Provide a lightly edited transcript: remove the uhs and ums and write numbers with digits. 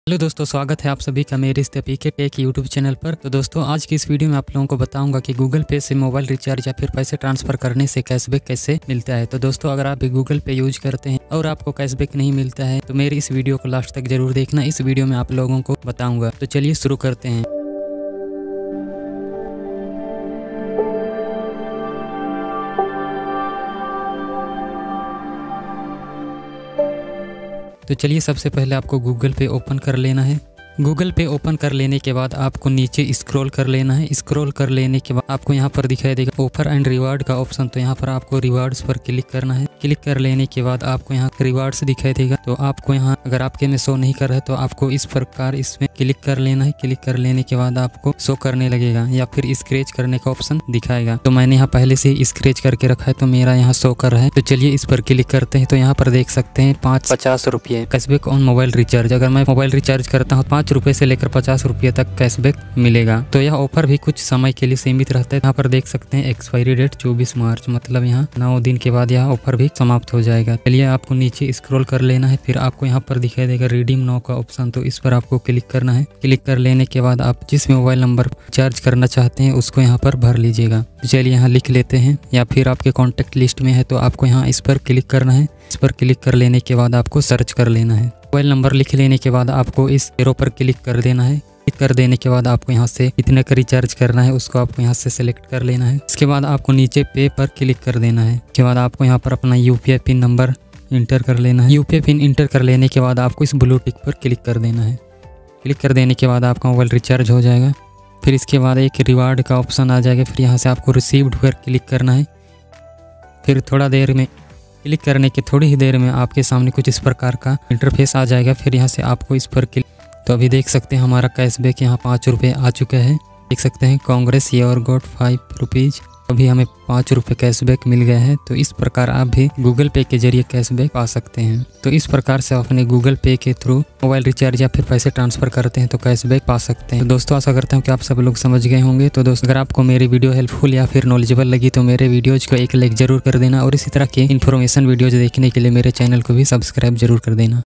Hello दोस्तों, स्वागत है आप सभी का मेरे इस पीके टेक यूट्यूब चैनल पर। तो दोस्तों, आज की इस वीडियो में आप लोगों को बताऊंगा कि गूगल पे से मोबाइल रिचार्ज या फिर पैसे ट्रांसफर करने से कैशबैक कैसे मिलता है। तो दोस्तों, अगर आप भी गूगल पे यूज करते हैं और आपको कैशबैक नहीं मिलता है तो मेरी इस वीडियो को लास्ट तक जरूर देखना। इस वीडियो में आप लोगों को बताऊंगा। तो चलिए शुरू करते हैं। तो चलिए सबसे पहले आपको गूगल पे ओपन कर लेना है। गूगल पे ओपन कर लेने के बाद आपको नीचे स्क्रॉल कर लेना है। स्क्रॉल कर लेने के बाद आपको यहाँ पर दिखाई देगा ऑफर एंड रिवार्ड का ऑप्शन। तो यहाँ पर आपको रिवार्ड्स पर क्लिक करना है। क्लिक कर लेने के बाद आपको यहाँ रिवार्ड्स दिखाई देगा। तो आपको यहाँ अगर आपके में शो नहीं कर रहा है तो आपको इस प्रकार इसमें क्लिक कर लेना है। क्लिक कर लेने के बाद आपको शो करने लगेगा या फिर स्क्रैच करने का ऑप्शन दिखाएगा। तो मैंने यहाँ पहले से स्क्रैच करके रखा है तो मेरा यहाँ शो कर रहा है। तो चलिए इस पर क्लिक करते हैं। तो यहाँ पर देख सकते हैं 50 रुपये कैशबैक ऑन मोबाइल रिचार्ज। अगर मैं मोबाइल रिचार्ज करता हूँ 5 रुपये से लेकर 50 रुपये तक कैशबैक मिलेगा। तो यह ऑफर भी कुछ समय के लिए सीमित रहता है। यहाँ पर देख सकते हैं एक्सपायरी डेट 24 मार्च, मतलब यहाँ 9 दिन के बाद यह ऑफर भी समाप्त हो जाएगा। चलिए आपको नीचे स्क्रॉल कर लेना है। फिर आपको यहाँ पर दिखाई देगा रिडीम नाउ का ऑप्शन। तो इस पर आपको क्लिक करना है। क्लिक कर लेने के बाद आप जिस मोबाइल नंबर चार्ज करना चाहते हैं उसको यहाँ पर भर लीजिएगा। चलिए यहाँ लिख लेते हैं, या फिर आपके कॉन्टेक्ट लिस्ट में है तो आपको यहाँ इस पर क्लिक करना है। इस पर क्लिक कर लेने के बाद आपको सर्च कर लेना है। मोबाइल नंबर लिख लेने के बाद आपको इस एरो पर क्लिक कर देना है। क्लिक कर देने के बाद आपको यहाँ से कितने का रिचार्ज करना है उसको आपको यहाँ से सिलेक्ट कर लेना है। इसके बाद आपको नीचे पे पर क्लिक कर देना है। इसके बाद आपको यहाँ पर अपना यूपीआई पिन नंबर इंटर कर लेना है। यूपीआई पिन इंटर कर लेने के बाद आपको इस ब्लू टिक पर क्लिक कर देना है। क्लिक कर देने के बाद आपका मोबाइल रिचार्ज हो जाएगा। फिर इसके बाद एक रिवार्ड का ऑप्शन आ जाएगा। फिर यहाँ से आपको रिसीव्ड पर क्लिक करना है। फिर थोड़ा देर में क्लिक करने के थोड़ी ही देर में आपके सामने कुछ इस प्रकार का इंटरफेस आ जाएगा। फिर यहाँ से आपको इस पर क्लिक, तो अभी देख सकते हैं हमारा कैशबैक यहाँ 5 रुपये आ चुका है। देख सकते हैं कांग्रेस योर गॉट 5 रुपीज़। अभी हमें 5 रुपये कैशबैक मिल गया है। तो इस प्रकार आप भी गूगल पे के जरिए कैशबैक पा सकते हैं। तो इस प्रकार से अपने गूगल पे के थ्रू मोबाइल रिचार्ज या फिर पैसे ट्रांसफर करते हैं तो कैशबैक पा सकते हैं। तो दोस्तों, आशा करता हूँ कि आप सब लोग समझ गए होंगे। तो दोस्तों, अगर आपको मेरी वीडियो हेल्पफुल या फिर नॉलेजेबल लगी तो मेरे वीडियोज को एक लाइक जरूर कर देना और इसी तरह की इन्फॉर्मेशन वीडियोज देखने के लिए मेरे चैनल को भी सब्सक्राइब जरूर कर देना।